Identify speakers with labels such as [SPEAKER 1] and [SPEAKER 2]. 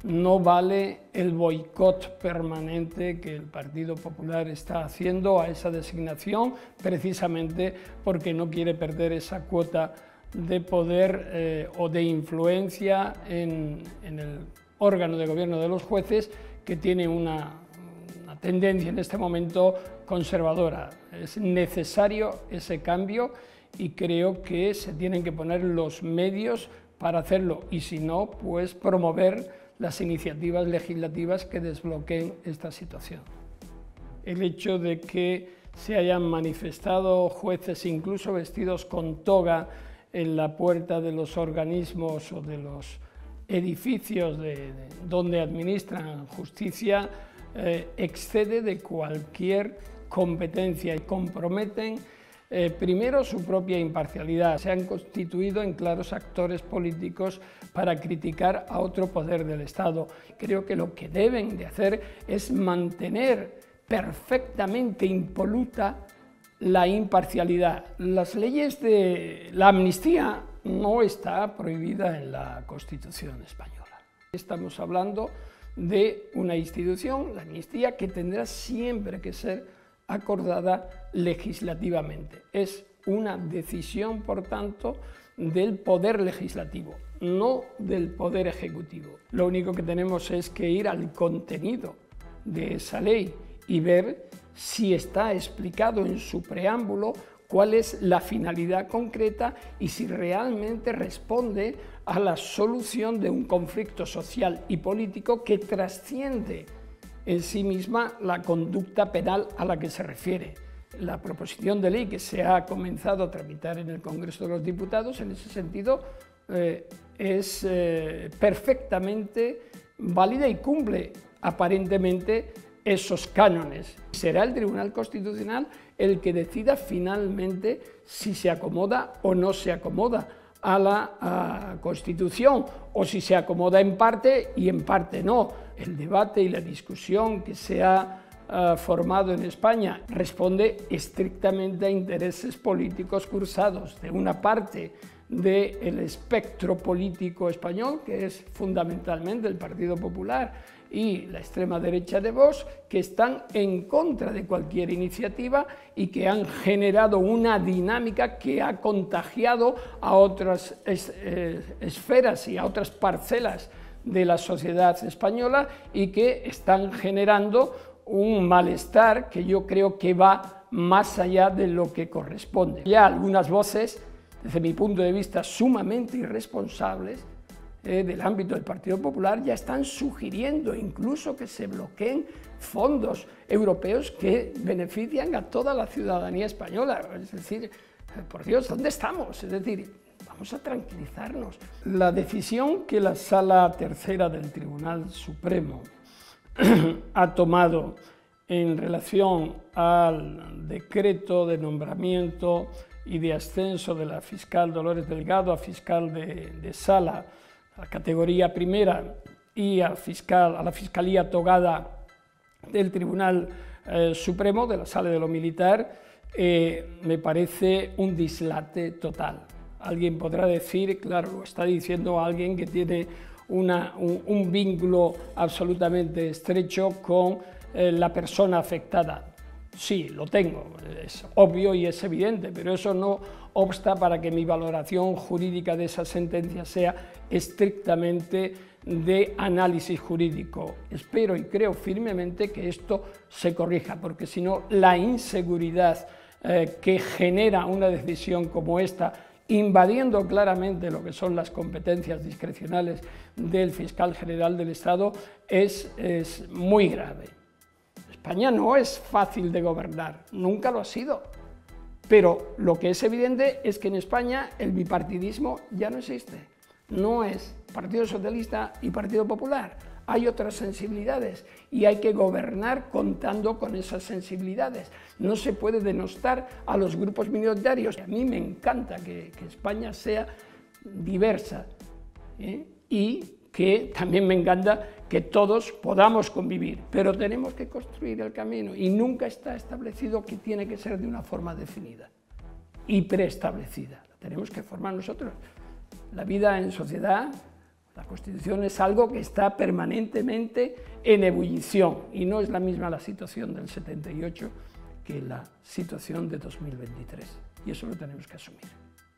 [SPEAKER 1] No vale el boicot permanente que el Partido Popular está haciendo a esa designación, precisamente porque no quiere perder esa cuota de poder o de influencia en el órgano de gobierno de los jueces, que tiene una tendencia en este momento conservadora. Es necesario ese cambio y creo que se tienen que poner los medios para hacerlo, y si no, pues promover las iniciativas legislativas que desbloqueen esta situación. El hecho de que se hayan manifestado jueces incluso vestidos con toga en la puerta de los organismos o de los edificios donde administran justicia excede de cualquier competencia y comprometen primero su propia imparcialidad. Se han constituido en claros actores políticos para criticar a otro poder del Estado. Creo que lo que deben de hacer es mantener perfectamente impoluta la imparcialidad. Las leyes de la amnistía no está prohibida en la Constitución española. Estamos hablando de una institución, la amnistía, que tendrá siempre que ser acordada legislativamente. Es una decisión, por tanto, del Poder Legislativo, no del Poder Ejecutivo. Lo único que tenemos es que ir al contenido de esa ley y ver si está explicado en su preámbulo cuál es la finalidad concreta y si realmente responde a la solución de un conflicto social y político que trasciende en sí misma la conducta penal a la que se refiere. La proposición de ley que se ha comenzado a tramitar en el Congreso de los Diputados, en ese sentido, es perfectamente válida y cumple aparentemente esos cánones. Será el Tribunal Constitucional el que decida finalmente si se acomoda o no se acomoda a la Constitución, o si se acomoda en parte y en parte no. El debate y la discusión que se ha formado en España responde estrictamente a intereses políticos cruzados de una parte del espectro político español, que es fundamentalmente el Partido Popular y la extrema derecha de Vox, que están en contra de cualquier iniciativa y que han generado una dinámica que ha contagiado a otras esferas y a otras parcelas de la sociedad española y que están generando un malestar que yo creo que va más allá de lo que corresponde. Ya algunas voces, desde mi punto de vista, sumamente irresponsables, del ámbito del Partido Popular, ya están sugiriendo incluso que se bloqueen fondos europeos que benefician a toda la ciudadanía española. Es decir, por Dios, ¿dónde estamos? Es decir, vamos a tranquilizarnos. La decisión que la Sala Tercera del Tribunal Supremo ha tomado en relación al decreto de nombramiento y de ascenso de la fiscal Dolores Delgado a fiscal de sala, a categoría primera, y a la Fiscalía Togada del Tribunal Supremo, de la Sala de lo Militar, me parece un dislate total. Alguien podrá decir, claro, lo está diciendo alguien que tiene un vínculo absolutamente estrecho con la persona afectada. Sí, lo tengo, es obvio y es evidente, pero eso no obsta para que mi valoración jurídica de esa sentencia sea estrictamente de análisis jurídico. Espero y creo firmemente que esto se corrija, porque si no, la inseguridad que genera una decisión como esta, invadiendo claramente lo que son las competencias discrecionales del fiscal general del Estado, es muy grave. España no es fácil de gobernar, nunca lo ha sido, pero lo que es evidente es que en España el bipartidismo ya no existe. No es Partido Socialista y Partido Popular, hay otras sensibilidades y hay que gobernar contando con esas sensibilidades. No se puede denostar a los grupos minoritarios. A mí me encanta que España sea diversa y que también me encanta que todos podamos convivir, pero tenemos que construir el camino y nunca está establecido que tiene que ser de una forma definida y preestablecida. La tenemos que formar nosotros. La vida en sociedad La Constitución es algo que está permanentemente en ebullición y no es la misma la situación del 78 que la situación de 2023. Y eso lo tenemos que asumir.